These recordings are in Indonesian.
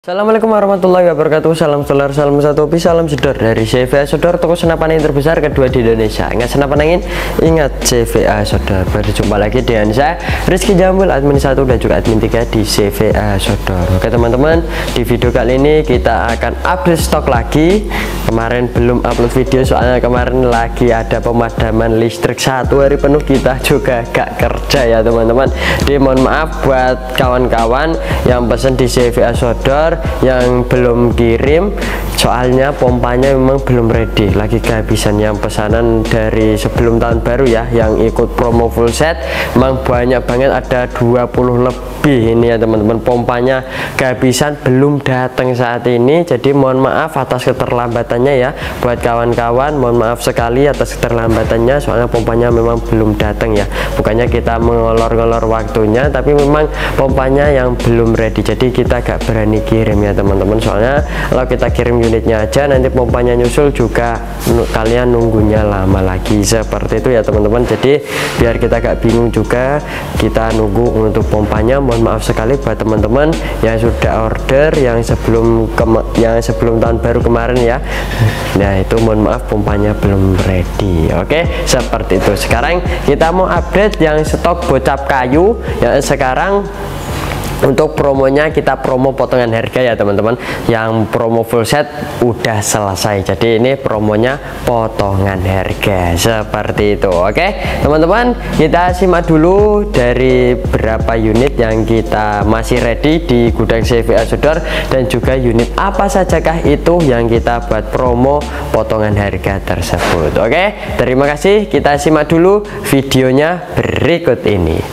Assalamualaikum warahmatullahi wabarakatuh. Salam solar, salam satu hobi, salam jedor dari CVA Sodor, toko senapan angin terbesar kedua di Indonesia. Ingat senapan angin, ingat CVA Sodor. Berjumpa lagi dengan saya Rizky Jambul, admin 1 dan juga admin 3 di CVA Sodor. Oke teman-teman, di video kali ini kita akan update stok lagi. Kemarin belum upload video soalnya kemarin lagi ada pemadaman listrik 1 hari penuh, kita juga gak kerja ya teman-teman. Jadi mohon maaf buat kawan-kawan yang pesen di CVA Sodor yang belum kirim, soalnya pompanya memang belum ready, lagi kehabisan. Yang pesanan dari sebelum tahun baru ya, yang ikut promo full set memang banyak banget, ada 20 lebih ini ya teman-teman. Pompanya kehabisan, belum datang saat ini, jadi mohon maaf atas keterlambatannya ya buat kawan-kawan. Mohon maaf sekali atas keterlambatannya, soalnya pompanya memang belum datang ya, bukannya kita mengolor-ngolor waktunya, tapi memang pompanya yang belum ready, jadi kita gak berani kirim ya teman-teman. Soalnya kalau kita kirim unitnya aja, nanti pompanya nyusul juga kalian nunggunya lama lagi, seperti itu ya teman-teman. Jadi biar kita gak bingung juga, kita nunggu untuk pompanya. Mohon maaf sekali buat teman-teman yang sudah order yang sebelum tahun baru kemarin ya. Nah itu mohon maaf pompanya belum ready. Oke, seperti itu. Sekarang kita mau update yang stok bocap kayu yang sekarang. Untuk promonya kita promo potongan harga ya teman-teman. Yang promo full set udah selesai, jadi ini promonya potongan harga, seperti itu. Oke teman-teman, kita simak dulu dari berapa unit yang kita masih ready di gudang CVA Sodor, dan juga unit apa sajakah itu yang kita buat promo potongan harga tersebut. Oke, terima kasih, kita simak dulu videonya berikut ini.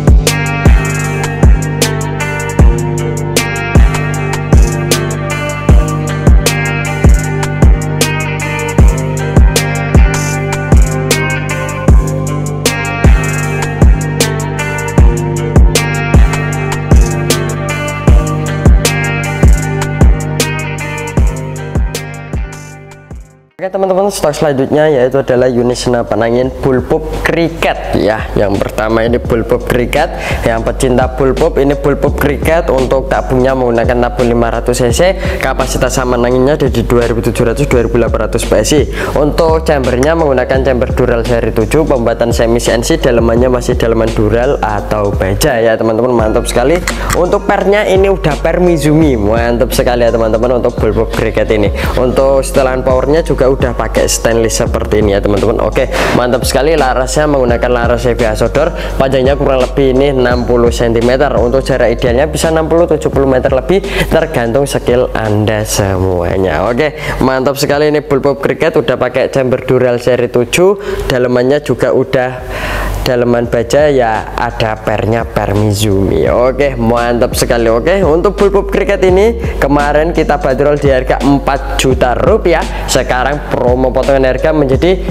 Oke teman-teman, stok selanjutnya yaitu adalah unit senapan angin bullpup cricket ya. Yang pertama ini bullpup cricket, yang pecinta bullpup ini bullpup cricket. Untuk tabungnya menggunakan tabung 500 cc, kapasitas saman anginnya ada di 2700-2800 PSI. Untuk chambernya menggunakan chamber dural seri 7, pembuatan semi CNC, dalemannya masih daleman dural atau baja ya teman-teman, mantap sekali. Untuk pernya ini udah per Mizumi, mantap sekali ya teman-teman untuk bullpup cricket ini. Untuk setelan powernya juga udah pakai stainless seperti ini ya teman-teman. Oke, mantap sekali. Larasnya menggunakan laras CVA Sodor, panjangnya kurang lebih ini 60 cm. Untuk jarak idealnya bisa 60-70 meter lebih, tergantung skill anda semuanya. Oke, mantap sekali. Ini bullpup cricket udah pakai chamber dural seri 7, dalemannya juga udah daleman baja ya, ada pernya per Mizumi. Oke, mantap sekali. Oke, untuk bullpup cricket ini kemarin kita bandrol di harga 4 juta rupiah, sekarang promo potongan harga menjadi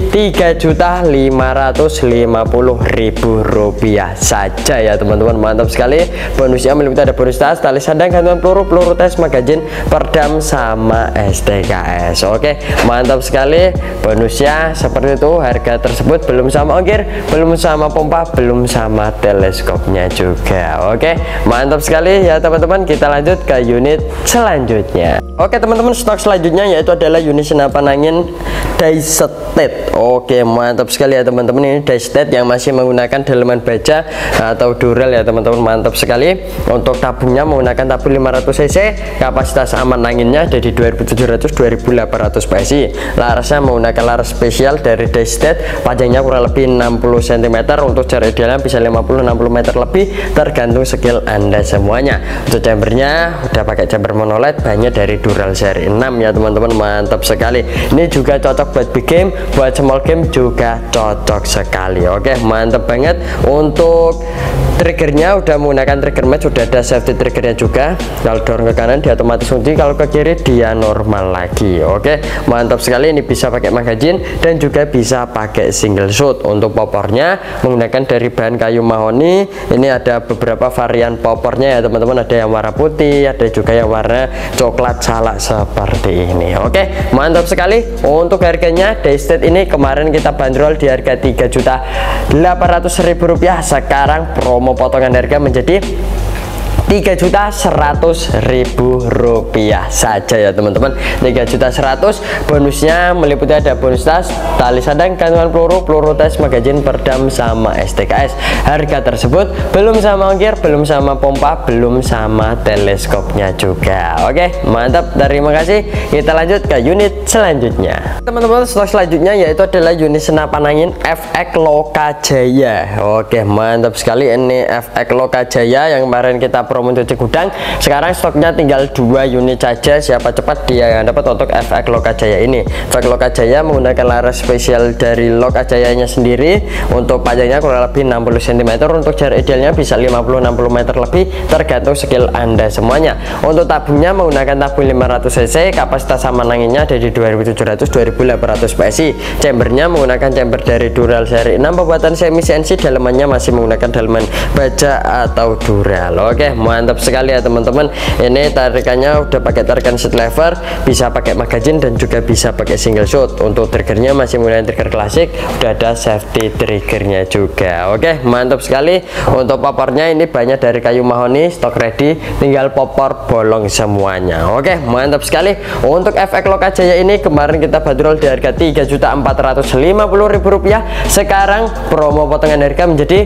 3.550.000 rupiah saja ya teman-teman, mantap sekali. Bonusnya meliputi ada bonus tas, tali sandang, gantungan peluru, peluru tes, magazin, perdam, sama STKS. Oke, mantap sekali. Bonusnya seperti itu. Harga tersebut belum sama ongkir, belum sama pompa, belum sama teleskopnya juga. Oke, mantap sekali ya teman-teman. Kita lanjut ke unit selanjutnya. Oke teman-teman, stok selanjutnya yaitu adalah unit senapan angin Daisted. Oke, mantap sekali ya teman-teman. Ini Daisted yang masih menggunakan daleman baja atau dural ya teman-teman, mantap sekali. Untuk tabungnya menggunakan tabung 500 cc, kapasitas aman anginnya ada di 2700-2800 PSI. Larasnya menggunakan laras spesial dari Daisted, panjangnya kurang lebih 60 cm. Untuk jarak idealnya bisa 50-60 meter lebih, tergantung skill anda semuanya. Untuk chambernya udah pakai chamber monoled, banyak dari dural seri 6 ya teman-teman, mantap sekali. Ini juga cocok buat big game, buat small game juga cocok sekali. Oke, mantap banget. Untuk triggernya udah menggunakan trigger match, sudah ada safety triggernya juga. Kalau dorong ke kanan dia otomatis kunci, kalau ke kiri dia normal lagi. Oke, mantap sekali. Ini bisa pakai magazine dan juga bisa pakai single shot. Untuk popornya menggunakan dari bahan kayu mahoni. Ini ada beberapa varian popornya ya teman-teman, ada yang warna putih, ada juga yang warna coklat salak seperti ini. Oke, mantap sekali. Untuk harganya Daisted ini kemarin kita bandrol di harga 3.800.000 rupiah, sekarang promo potongan harga menjadi 3.100.000 rupiah saja ya teman-teman. 3.100.000, bonusnya meliputi ada bonus tas, tali sadang, gantungan peluru tes, magazin, perdam, sama STKS. Harga tersebut belum sama ongkir, belum sama pompa, belum sama teleskopnya juga. Oke, mantap, terima kasih. Kita lanjut ke unit selanjutnya teman-teman. Stok selanjutnya yaitu adalah unit senapan angin FX Lokajaya. Oke, mantap sekali. Ini FX Lokajaya yang kemarin kita promo cuci gudang, sekarang stoknya tinggal 2 unit saja. Siapa cepat dia yang dapat untuk FX Lokajaya ini. FX Lokajaya menggunakan laras spesial dari Lokajayanya sendiri. Untuk panjangnya kurang lebih 60 cm, untuk jarak idealnya bisa 50-60 meter lebih, tergantung skill Anda semuanya. Untuk tabungnya menggunakan tabung 500 cc, kapasitas saman anginnya ada di 2700-2800 PSI. Chambernya menggunakan chamber dari Dural seri 6 pembuatan semi CNC, dalamannya masih menggunakan dalaman baja atau Dural. Oke, mantap sekali ya teman-teman. Ini tarikannya udah pakai tarikan seat lever, bisa pakai magazine dan juga bisa pakai single shot. Untuk triggernya masih menggunakan trigger klasik, udah ada safety triggernya juga. Oke, mantap sekali. Untuk popornya ini banyak dari kayu mahoni, stok ready, tinggal popor bolong semuanya. Oke, mantap sekali. Untuk FX Lokajaya ini kemarin kita bandrol di harga Rp3.450.000, sekarang promo potongan harga menjadi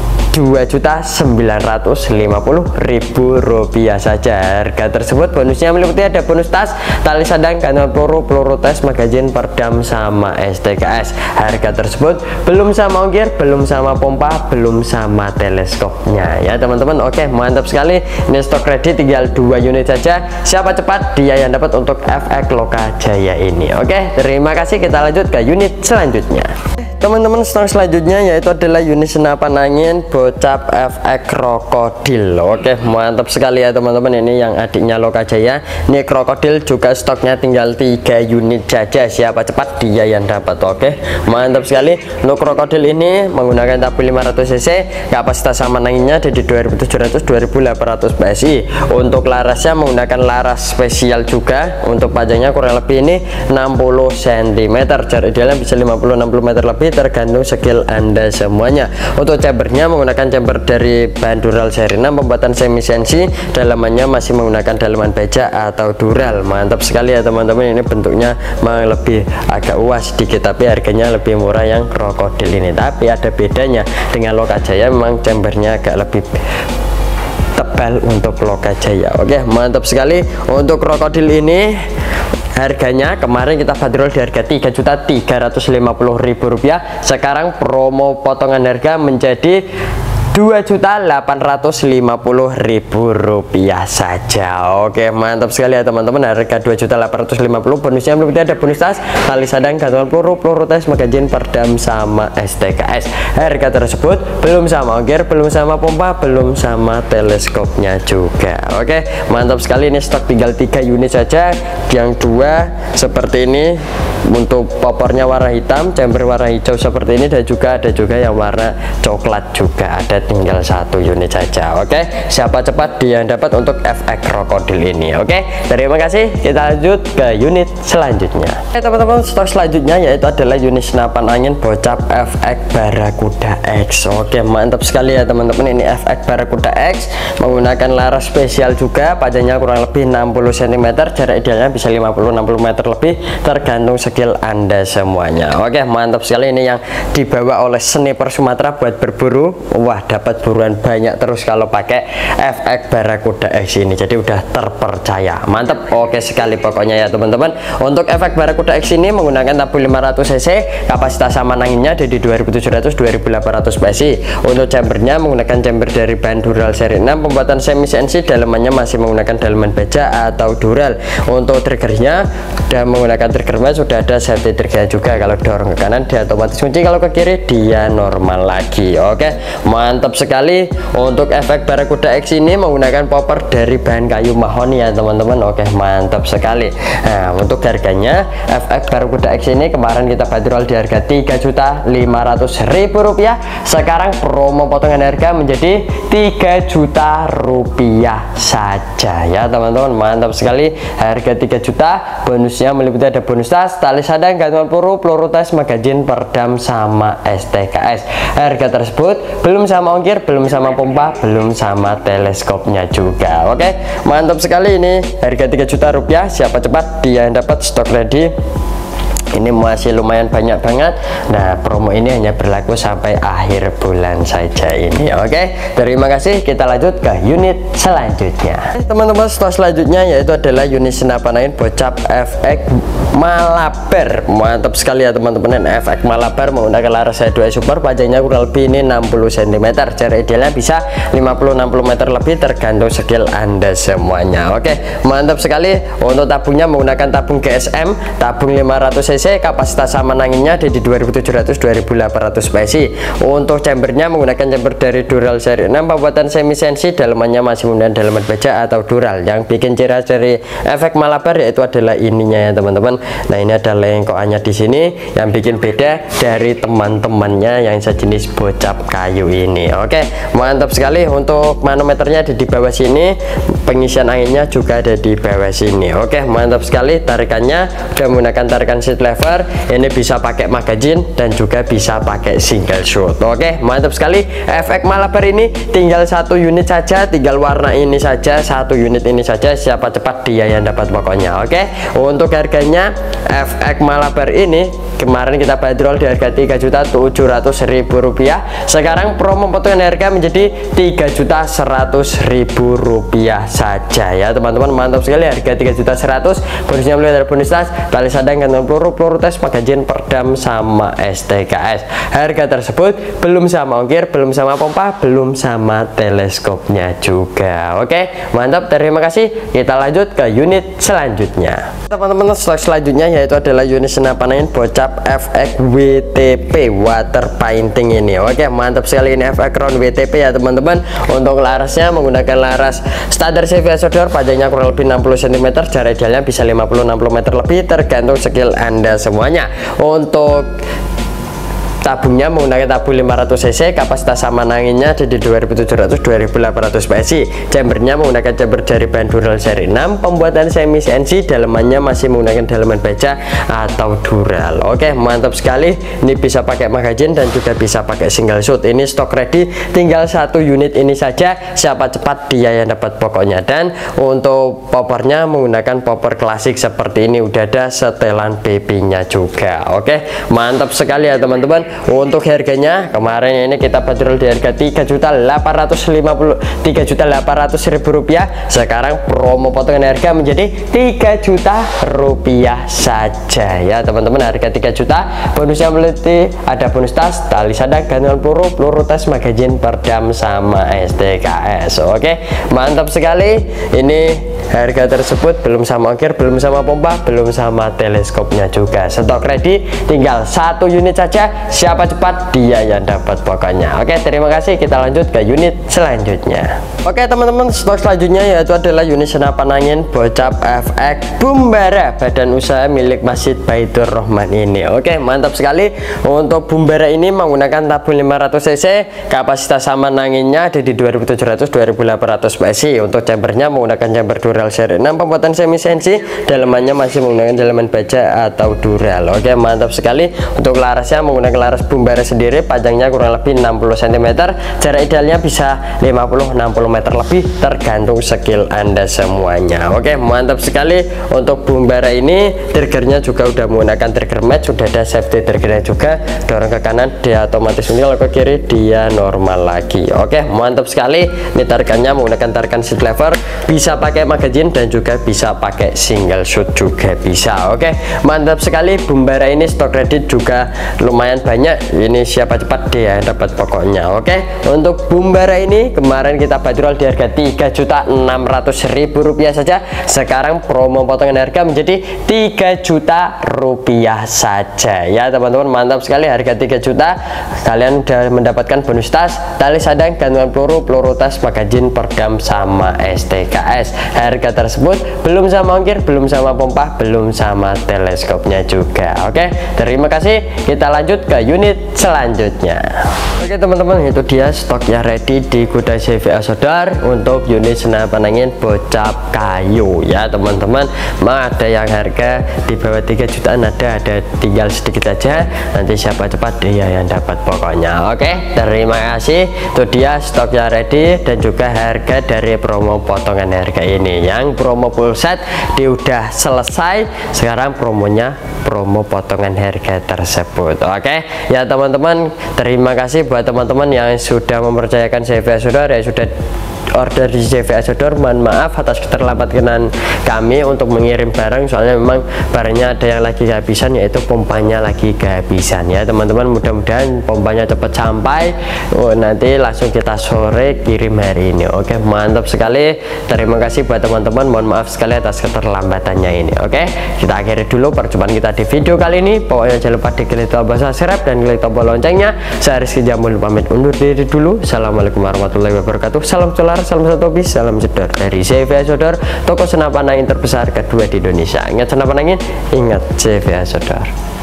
Rp2.950.000 saja. Harga tersebut bonusnya meliputi ada bonus tas, tali sadang, gantungan peluru tes, magazin, perdam, sama STKS. Harga tersebut belum sama ongkir, belum sama pompa, belum sama teleskopnya ya teman-teman. Oke, mantap sekali. Ini stok ready, tinggal 2 unit saja. Siapa cepat dia yang dapat untuk FX Lokajaya ini. Oke, terima kasih. Kita lanjut ke unit selanjutnya teman-teman. Stok selanjutnya yaitu adalah unit senapan angin Bocap FX Krokodil. Oke, mantap sekali ya teman-teman. Ini yang adiknya Lokajaya. Ini Krokodil juga stoknya tinggal 3 unit saja. Siapa cepat dia yang dapat. Oke, mantap sekali. Untuk Krokodil ini menggunakan tabung 500 cc, kapasitas saman anginnya ada di 2700-2800 PSI. Untuk larasnya menggunakan laras spesial juga. Untuk panjangnya kurang lebih ini 60 cm, jarak idealnya bisa 50-60 meter lebih, tergantung skill Anda semuanya. Untuk chambernya menggunakan chamber dari bahan Dural seri 6 pembuatan semi CNC, dalamannya masih menggunakan dalaman baja atau Dural. Mantap sekali ya teman-teman. Ini bentuknya memang lebih agak uas sedikit, tapi harganya lebih murah yang Krokodil ini. Tapi ada bedanya dengan Lokajaya, memang chambernya agak lebih tebal untuk Lokajaya. Oke, mantap sekali. Untuk Krokodil ini harganya kemarin kita bandrol di harga Rp3.350.000, sekarang promo potongan harga menjadi Rp2.850.000 saja. Oke, mantap sekali ya teman-teman. Harga Rp2.850.000, bonusnya berarti ada bonus tas, tali sadang, gantungan peluru tes, magazin, perdam, sama STKS. Harga tersebut belum sama ongkir, belum sama pompa, belum sama teleskopnya juga. Oke, mantap sekali. Ini stok tinggal 3 unit saja. Yang 2 seperti ini, untuk popornya warna hitam, chamber warna hijau seperti ini, dan juga ada juga yang warna coklat juga. Ada tinggal 1 unit saja. Oke, siapa cepat dia yang dapat untuk FX Krokodil ini. Oke, terima kasih. Kita lanjut ke unit selanjutnya. Oke teman-teman, stok selanjutnya yaitu adalah unit senapan angin Bocap FX Barakuda X. Oke, mantap sekali ya teman-teman. Ini FX Barakuda X menggunakan laras spesial juga, panjangnya kurang lebih 60 cm, jarak idealnya bisa 50-60 meter lebih, tergantung skill Anda semuanya. Oke, mantap sekali. Ini yang dibawa oleh sniper Sumatera buat berburu. Wah, dapat buruan banyak terus kalau pakai FX Barakuda X ini, jadi udah terpercaya. Mantap. Oke sekali pokoknya ya teman-teman. Untuk FX Barakuda X ini menggunakan tabung 500 cc, kapasitas saman anginnya ada di 2700-2800 PSI. Untuk chambernya menggunakan chamber dari bahan Dural seri 6 pembuatan semi CNC, dalamannya masih menggunakan dalaman baja atau Dural. Untuk triggernya sudah menggunakan trigger mas, sudah ada safety trigger juga. Kalau dorong ke kanan dia otomatis kunci, kalau ke kiri dia normal lagi. Oke, mantap sekali. Untuk FX Barakuda X ini menggunakan popor dari bahan kayu mahoni ya teman-teman. Oke, mantap sekali. Nah, untuk harganya FX Barakuda X ini kemarin kita bandrol di harga Rp3.500.000, sekarang promo potongan harga menjadi Rp3 juta saja ya teman-teman. Mantap sekali. Harga 3 juta, bonusnya meliputi ada bonus tas, tali sadang, gantungan peluru tes, magazin, perdam, sama STKS. Harga tersebut belum sama ongkir, belum sama pompa, belum sama teleskopnya juga. Oke, mantap sekali. Ini harga 3 juta rupiah. Siapa cepat dia yang dapat, stok ready. Ini masih lumayan banyak banget. Nah, promo ini hanya berlaku sampai akhir bulan saja ini. Oke, terima kasih. Kita lanjut ke unit selanjutnya. Teman-teman, stok selanjutnya yaitu adalah unit senapan angin Bocap FX Malabar. Mantap sekali ya teman-teman. FX Malabar menggunakan laras C2 Super, panjangnya kurang lebih ini 60 cm. Jarak idealnya bisa 50-60 meter lebih, tergantung skill Anda semuanya. Oke, mantap sekali. Untuk tabungnya menggunakan tabung GSM, tabung 500 cc, kapasitas saman anginnya ada di 2700-2800 PSI. Untuk chambernya menggunakan chamber dari Dural seri 6, pembuatan semi sensi, dalamannya masih menggunakan dalaman baja atau Dural. Yang bikin ciri khas dari efek Malabar yaitu adalah ininya ya teman-teman. Nah, ini ada lengkokannya di sini yang bikin beda dari teman-temannya yang sejenis Bocap kayu ini. Oke, mantap sekali. Untuk manometernya ada di bawah sini, pengisian anginnya juga ada di bawah sini. Oke, mantap sekali. Tarikannya sudah menggunakan tarikan seat lever. Ini bisa pakai magazine dan juga bisa pakai single shot. Oke, mantap sekali. Efek Malabar ini tinggal 1 unit saja, tinggal warna ini saja, 1 unit ini saja. Siapa cepat dia yang dapat pokoknya. Oke, untuk harganya efek Malabar ini kemarin kita bandrol di harga Rp3.700.000. Sekarang promo potongan harga menjadi Rp3.100.000 saja ya teman-teman. Mantap sekali, harga Rp3.100.000. bonusnya mulai dari bonus tas, tali sadang, gantungan peluru tes, magazin, perdam, sama STKS. Harga tersebut belum sama ongkir, belum sama pompa, belum sama teleskopnya juga. Oke, mantap, terima kasih. Kita lanjut ke unit selanjutnya teman-teman. Stok selanjutnya yaitu adalah unit senapan angin Bocap FX WTP water painting ini. Oke, mantap sekali. Ini FX Crown WTP ya teman-teman. Untuk larasnya menggunakan laras standar CV Sodor, panjangnya kurang lebih 60 cm, jarak idealnya bisa 50-60 meter lebih, tergantung skill Anda semuanya. Untuk tabungnya menggunakan tabung 500 cc, kapasitas saman anginnya ada di 2700-2800 PSI. Chambernya menggunakan chamber dari bahan Dural seri 6, pembuatan semi CNC, dalamannya masih menggunakan dalaman baja atau Dural. Oke, mantap sekali. Ini bisa pakai magazine dan juga bisa pakai single shot. Ini stok ready, tinggal 1 unit ini saja. Siapa cepat dia yang dapat pokoknya. Dan untuk poppernya menggunakan popper klasik seperti ini, udah ada setelan PP nya juga. Oke, mantap sekali ya teman-teman. Untuk harganya kemarin ini kita bandrol di harga Rp3.800.000. Sekarang promo potongan harga menjadi Rp3 juta saja ya teman-teman. Harga 3 juta, bonusnya meliti ada bonus tas, tali sadang, gantungan peluru tes, magazin, perdam, sama STKS. Oke, mantap sekali. Ini harga tersebut belum sama ongkir, belum sama pompa, belum sama teleskopnya juga. Stok ready, tinggal 1 unit saja. Siapa cepat dia yang dapat pokoknya. Oke, terima kasih. Kita lanjut ke unit selanjutnya. Oke teman-teman, stok selanjutnya yaitu adalah unit senapan angin Bocap FX Bumbara, badan usaha milik Masjid Baitur Rahman ini. Oke, mantap sekali. Untuk Bumbara ini menggunakan tabung 500 cc, kapasitas saman anginnya ada di 2700-2800 PSI. Untuk chambernya menggunakan chamber Dural seri 6, pembuatan semi CNC, dalamannya masih menggunakan dalaman baja atau Dural. Oke, mantap sekali. Untuk larasnya menggunakan laras Bumbara sendiri, panjangnya kurang lebih 60 cm, jarak idealnya bisa 50-60 meter lebih, tergantung skill Anda semuanya. Oke, mantap sekali. Untuk Bumbara ini triggernya juga udah menggunakan trigger match, sudah ada safety triggernya juga. Dorong ke kanan dia otomatis unil, ke kiri dia normal lagi. Oke, mantap sekali. Ini tarikannya menggunakan tarikan seat lever, bisa pakai magazine dan juga bisa pakai single shot juga bisa. Oke, mantap sekali. Bumbara ini stok ready juga lumayan banyak. Ini siapa cepat dia yang dapat pokoknya. Oke, untuk Bumbara ini kemarin kita bandrol di harga Rp3.600.000 saja. Sekarang promo potongan harga menjadi Rp3 juta saja ya teman-teman. Mantap sekali, harga 3 juta kalian udah mendapatkan bonus tas, tali sadang, gantungan peluru tas, magazin, perdam, sama STKS. Harga tersebut belum sama ongkir, belum sama pompa, belum sama teleskopnya juga. Oke, terima kasih. Kita lanjut ke unit selanjutnya. Oke Oke teman-teman, itu dia stoknya ready di gudang CVA Sodor untuk unit senapan angin bocap kayu ya teman-teman. Ada yang harga di bawah 3 jutaan, ada tinggal sedikit aja, nanti siapa cepat dia yang dapat pokoknya. Oke, terima kasih. Itu dia stoknya ready dan juga harga dari promo potongan harga ini. Yang promo full set dia udah selesai, sekarang promonya promo potongan harga tersebut. Oke ya teman-teman, terima kasih buat teman-teman yang sudah mempercayakan CVA Sodor, yang sudah order di CVA Sodor. Mohon maaf atas keterlambatan kami untuk mengirim barang, soalnya memang barangnya ada yang lagi kehabisan, yaitu pompanya lagi kehabisan ya teman-teman. Mudah-mudahan pompanya cepat sampai, nanti langsung kita sore kirim hari ini. Oke, mantap sekali. Terima kasih buat teman-teman, mohon maaf sekali atas keterlambatannya ini. Oke, kita akhiri dulu perjumpaan kita di video kali ini. Pokoknya jangan lupa diklik tombol subscribe dan klik tombol loncengnya. Saya Rizky Jamul pamit undur diri dulu. Assalamualaikum warahmatullahi wabarakatuh. Salam solar, salam satu bis, salam jedor dari CVA Sodor, toko senapan angin terbesar kedua di Indonesia. Ingat senapan angin, ingat CVA Sodor.